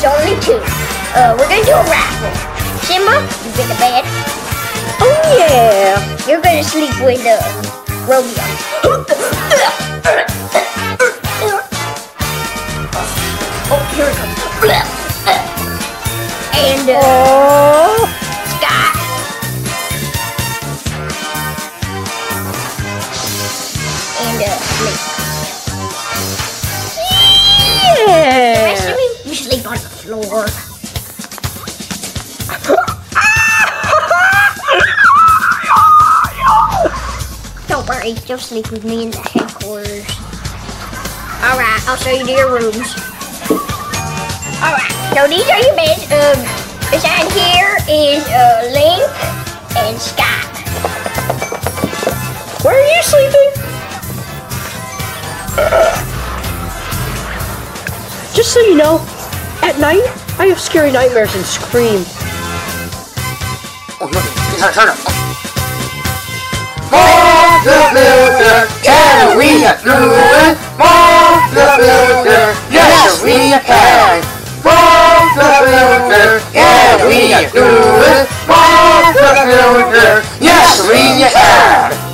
only 2. We're gonna do a raffle. Simba, you get the bed. Oh yeah. You're gonna sleep with Roley. Oh, here it comes. And Scott. And Link. Yeah. The rest of you sleep on the floor. Don't worry, you'll sleep with me in the headquarters. Alright, I'll show you to your rooms. Alright, so these are your beds. Beside here is Link and Scott. Where are you sleeping? Just so you know, at night, I have scary nightmares and scream. Oh, no, turn up. More the filter, yeah, we are through it. More the filter, yes, we can. More the filter, yeah, we are through it. More the filter, yes, we can.